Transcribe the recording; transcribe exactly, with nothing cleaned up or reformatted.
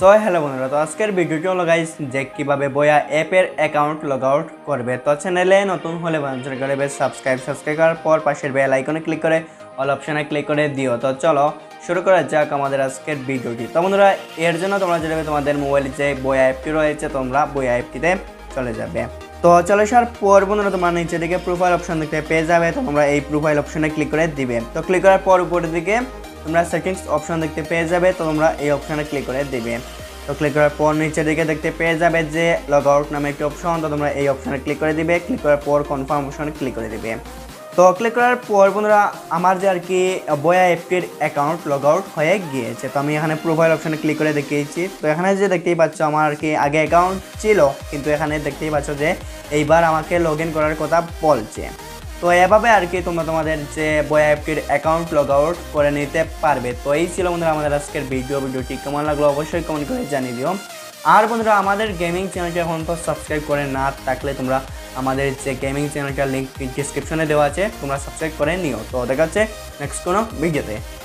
So hello বন্ধুরা, তো আজকের ভিডিওটি হলো গাইস যে কীভাবে বয়া অ্যাপের অ্যাকাউন্ট লগ আউট করবে। তো চ্যানেলে নতুন হলে বন্ধুরা করবে সাবস্ক্রাইব সাবস্ক্রাইব করার পর পাশের বেল আইকনে ক্লিক করে অল অপশানে ক্লিক করে দিও। তো চলো শুরু করা যাক আমাদের আজকের ভিডিওটি। তো বন্ধুরা, এর জন্য তোমরা যেভাবে তোমাদের মোবাইলে যে বয়া অ্যাপটি রয়েছে তোমরা বয়া অ্যাপটিতে চলে যাবে। তো চলে আসার পর বন্ধুরা তোমরা নিচে দিকে প্রোফাইল অপশন দেখতে পেয়ে যাবে। তো তোমরা এই প্রোফাইল অপশনে ক্লিক করে দিবে। তো ক্লিক করার পর উপরের দিকে তোমরা সেটিংস অপশন দেখতে পেয়ে যাবে। তো তোমরা এই অপশনে ক্লিক করে দিবে। তো ক্লিক করার পর নিচের দিকে দেখতে পেয়ে যাবে যে লগ আউট নামে একটি অপশন। তো তোমরা এই অপশনে ক্লিক করে দিবে। ক্লিক করার পর কনফার্ম অপশনে ক্লিক করে দিবে। তো ক্লিক করার পর বন্ধুরা আমার যে আর কি বয়া অ্যাপটির অ্যাকাউন্ট লগ আউট হয়ে গিয়েছে। তো আমি এখানে প্রোফাইল অপশনে ক্লিক করে দেখিয়েছি। তো এখানে যে দেখতেই পাচ্ছ আমার আর কি আগে অ্যাকাউন্ট ছিল, কিন্তু এখানে দেখতেই পাচ্ছ যে এইবার আমাকে লগ ইন করার কথা বলছে। তো এভাবে আর কি তোমরা তোমাদের যে বয়া অ্যাপটির অ্যাকাউন্ট লগ আউট করে নিতে পারবে। তো এই ছিল বন্ধুরা আমাদের আজকের ভিডিও। ভিডিওটি কেমন লাগলো অবশ্যই কমেন্ট করে জানিয়ে দিও। আর বন্ধুরা আমাদের গেমিং চ্যানেলটি এখন তো সাবস্ক্রাইব করে না থাকলে তোমরা আমাদের যে গেমিং চ্যানেলটার লিঙ্ক ডিসক্রিপশনে দেওয়া আছে, তোমরা সাবস্ক্রাইব করে নিও। তো দেখা হচ্ছে নেক্সট কোনো ভিডিওতে।